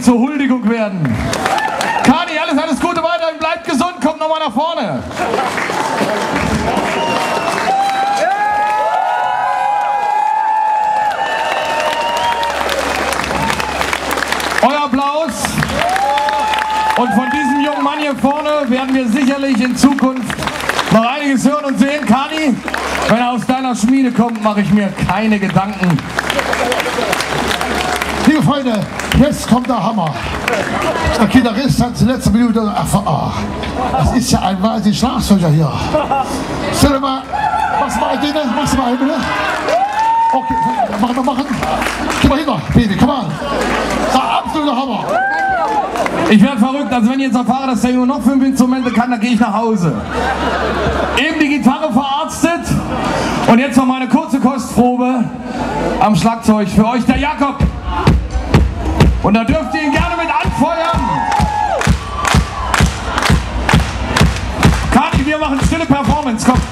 zur Huldigung werden. Kani, alles Gute weiterhin, bleibt gesund, kommt nochmal nach vorne. Euer Applaus. Und von diesem jungen Mann hier vorne werden wir sicherlich in Zukunft noch einiges hören und sehen. Kani, wenn er aus deiner Schmiede kommt, mache ich mir keine Gedanken. Liebe Freunde, jetzt kommt der Hammer. Der Gitarrist hat die letzte Minute erfahren. Das ist ja ein wahnsinniger Schlagzeuger hier. Stell dir mal, machst du mal eine, machst du mal eine, bitte? Okay, machen. Geh mal hinter, Baby, komm an. Der absolute Hammer. Ich werde verrückt, also wenn ich jetzt erfahre, dass der Junge noch 5 Instrumente kann, dann gehe ich nach Hause. Eben die Gitarre verarztet und jetzt noch mal eine kurze Kostprobe am Schlagzeug für euch, der Jakob. Und da dürft ihr ihn gerne mit anfeuern. Kati, wir machen stille Performance, komm.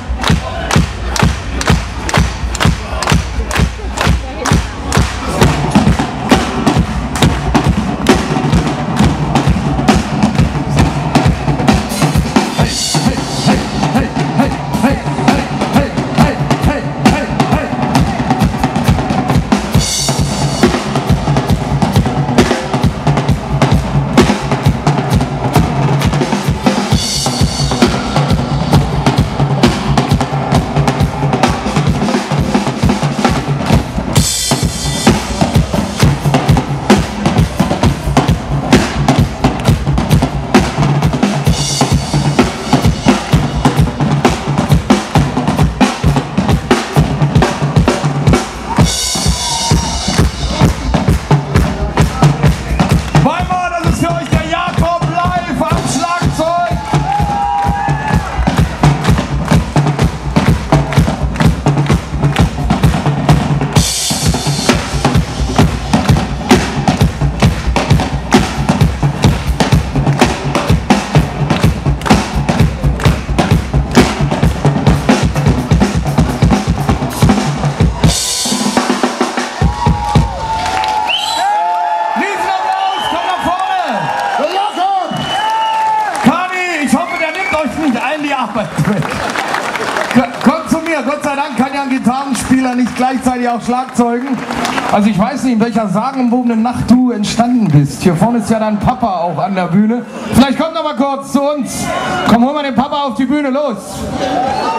Kommt zu mir, Gott sei Dank kann ja ein Gitarrenspieler nicht gleichzeitig auch Schlagzeugen. Also ich weiß nicht, in welcher sagenumwobenen Nacht du entstanden bist. Hier vorne ist ja dein Papa auch an der Bühne. Vielleicht kommt noch mal kurz zu uns. Komm, hol mal den Papa auf die Bühne, los.